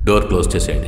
Door close చేసేయండి.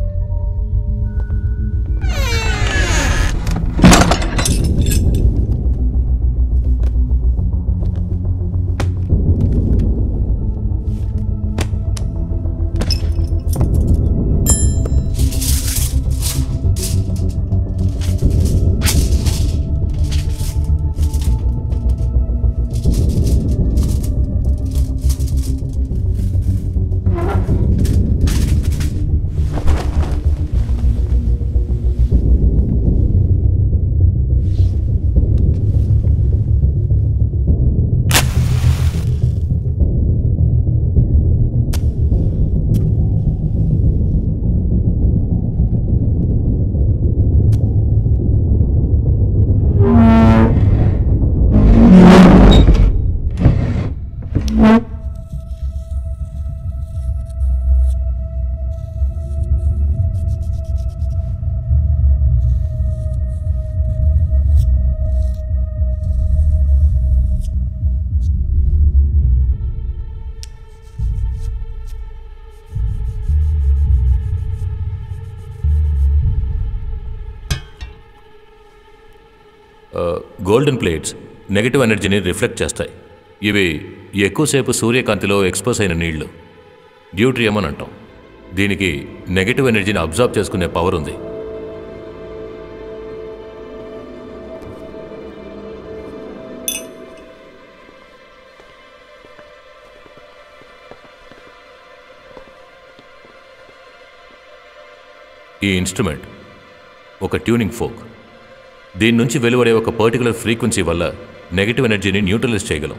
Golden plates negative ఎనర్జీని reflect చేస్తాయి. ఇవి ఎక్కువసేపు సూర్యకాంతిలో ఎక్స్పోజ్ అయిన నీళ్లు, డ్యూట్రియం అని అంటాం. దీనికి నెగటివ్ ఎనర్జీని అబ్జార్బ్ చేసుకునే పవర్ ఉంది. ఈ ఇన్స్ట్రుమెంట్ ఒక ట్యూనింగ్ ఫోక్. దీని నుంచి వెలువడే ఒక పర్టికులర్ ఫ్రీక్వెన్సీ వల్ల నెగటివ్ ఎనర్జీని న్యూట్రలైజ్ చేయగలం.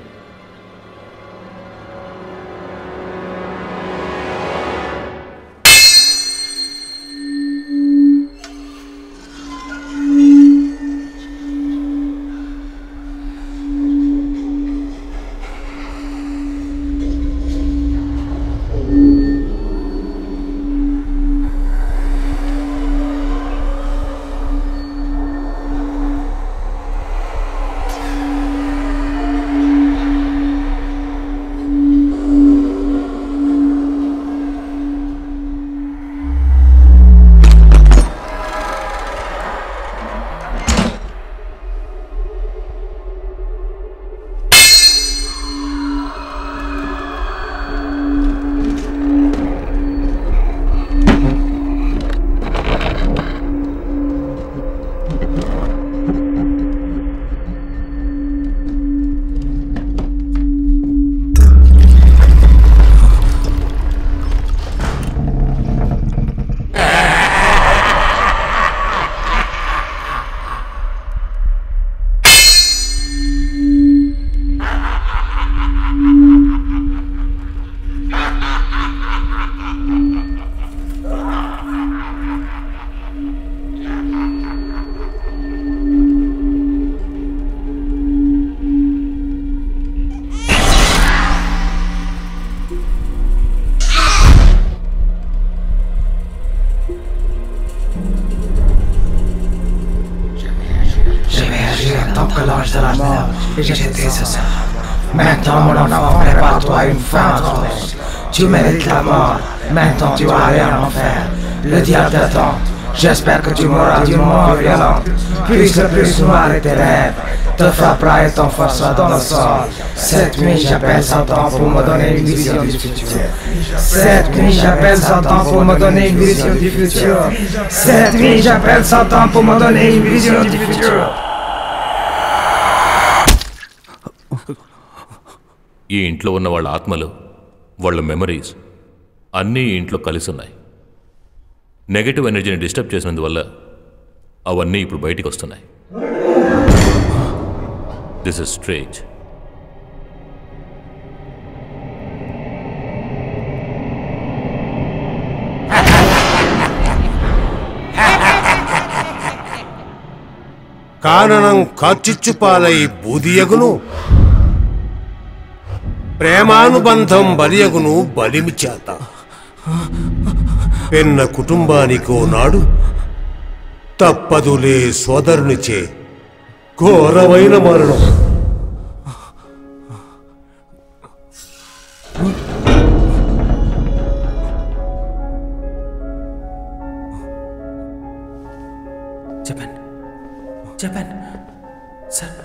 Maintenant mon enfant, prépare-toi une fin atroce. Tu mérites la mort, maintenant tu vas aller en enfer. Le diable t'attend, j'espère que tu mourras d'une mort violente. Puisse le plus noir et ténèbres te frappera et t'enfoncera dans le sol. Cette nuit j'appelle Satan pour me donner une vision du futur. Cette nuit j'appelle Satan pour me donner une vision du futur. Cette nuit j'appelle Satan pour me donner une vision du futur. ఈ ఇంట్లో ఉన్న వాళ్ళ ఆత్మలు, వాళ్ళ memories అన్నీ ఈ ఇంట్లో కలిసి ఉన్నాయి. నెగటివ్ ఎనర్జీని డిస్టర్బ్ చేసినందువల్ల అవన్నీ ఇప్పుడు బయటికి వస్తున్నాయి. This is strange. కారణం కార్చిచ్చుపాలై బూదియగును, ప్రేమానుబంధం బలియగును బలిమి చేత. పెన్న కుటుంబానికో నాడు తప్పదులే సోదరునిచే ఘోరమైన మరణం. చెప్పాను సార్.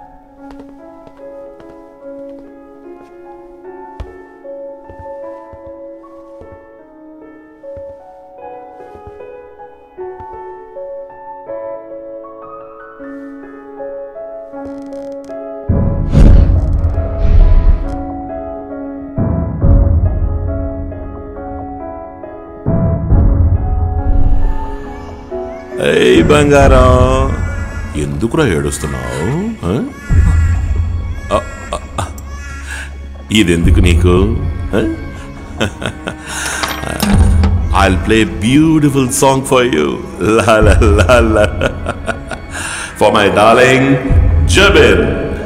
ఏయ్ బంగారం, ఎందుకురా ఏడుస్తున్నావు? ఇదెందుకు నీకు? I'll play a beautiful song for you. La la la la. For my darling Jabin.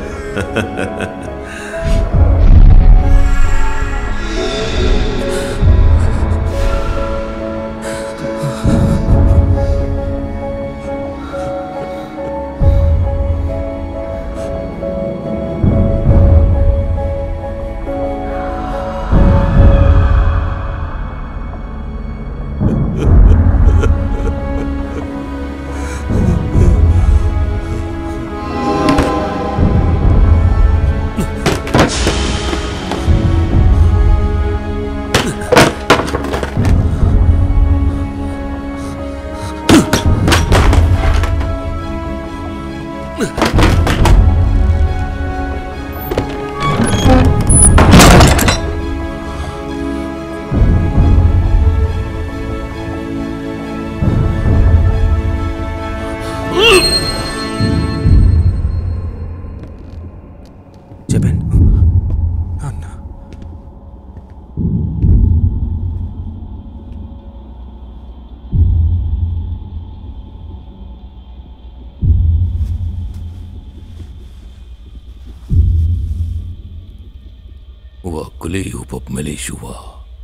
وكلي وبوب ملي شوا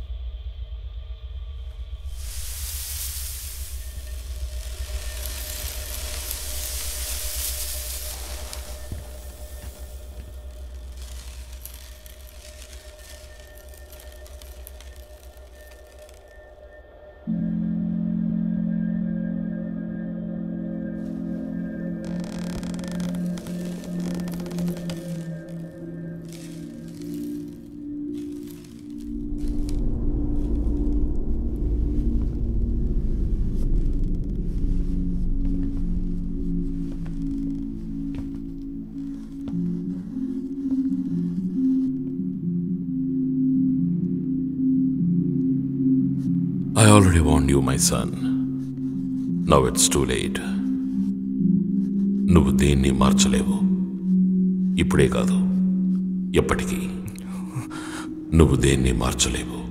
I already warned you, my son. Now it's too late. నువ్వు దేన్ని మార్చలేవు. ఇప్పుడే కాదు, ఎప్పటికీ నువ్వు దేన్ని మార్చలేవు.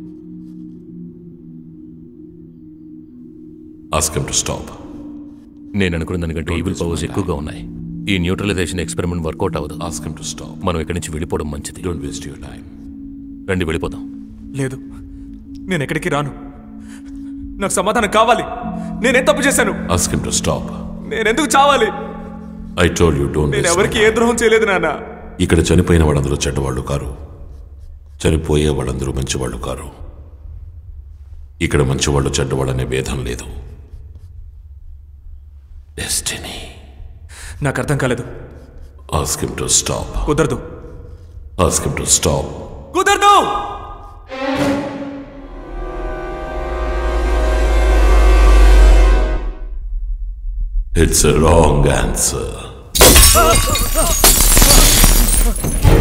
Ask him to stop. నేను అనుకున్న దానికంటే ఈవిల్ పవర్స్ ఎక్కువగా ఉన్నాయి. ఈ న్యూట్రలైజేషన్ ఎక్స్పెరిమెంట్ వర్కౌట్ అవ్వదు. Ask him to stop. మనం ఇక్కడి నుంచి వెళ్ళిపోవడం మంచిది. Don't waste your time. రండి వెళ్ళిపోదాం. లేదు, నేను ఎక్కడికి రాను. నాకు సమాధానం కావాలి. నేనేం తప్పు చేశాను? Ask him to stop. నేనెందుకు చావాలి? I told you don't. నేను ఎవరికి ఏ ద్రోహం చేయలేదు నాన్న. ఇక్కడ చనిపోయిన వాళ్ళందరూ చెడ్డవాళ్ళు కారు, చనిపోయే వాళ్ళందరూ మంచివాళ్ళు కారు. ఇక్కడ మంచివాళ్ళు చెడ్డవాళ్ళనే భేదం లేదు. డెస్టినీ. నాకు అర్థం కాలేదు. Ask him to stop. కుదరదు. Ask him to stop. కుదరదు. It's a wrong answer.